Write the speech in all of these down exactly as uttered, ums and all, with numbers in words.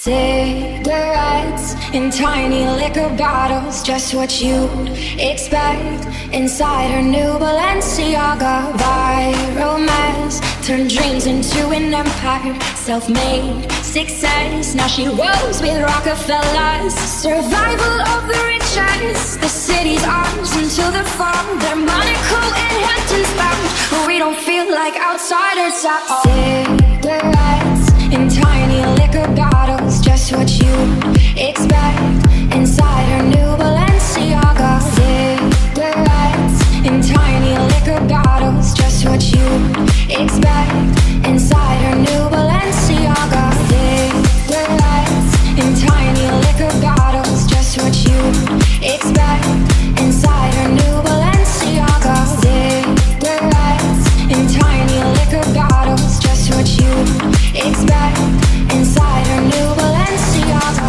Cigarettes in tiny liquor bottles, just what you'd expect inside her new Balenciaga. Viral mess turned dreams into an empire, self-made success. Now she rolls with Rockefellers. Survival of the richest, the city's ours until the fall. They're Monaco and Hamptons bound, but we don't feel like outsiders at all. Cigarettes in tiny liquor bottles, just what you'd expect inside her new Balenciaga. Cigarettes in tiny liquor bottles, just what you'd expect inside her new Balenciaga. Cigarettes in tiny liquor bottles, just what you'd expect inside her new Balenciaga. Cigarettes in tiny liquor bottles, just what you'd expect inside her new Balenciaga.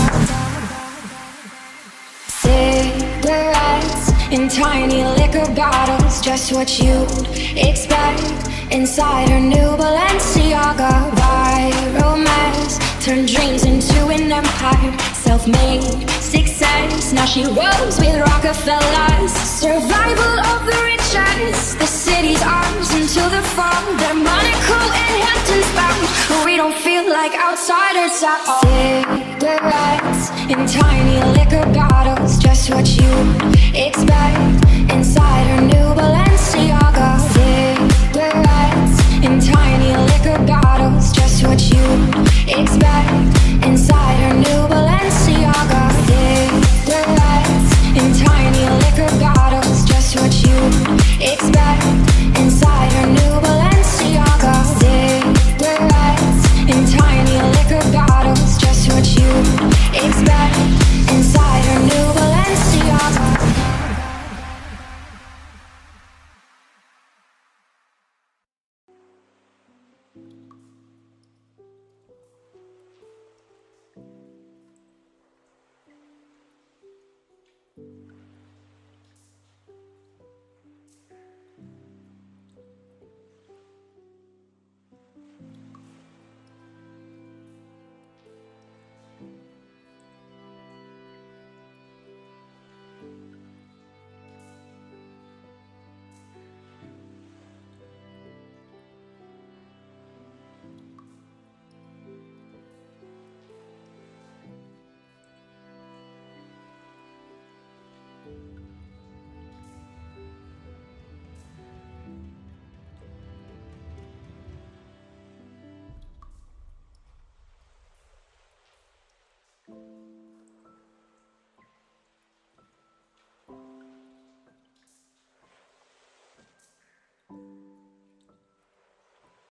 Cigarettes in tiny liquor bottles, just what you'd expect inside her new Balenciaga. Viral mess turned dreams into an empire, self-made success. Now she rolls with Rockefellers. Survival of the richest, the city's ours until the fall. They're Monaco and Hamptons bound, but we don't feel like outsiders at all. Cigarettes in tiny liquor bottles, just what you'd expect inside her new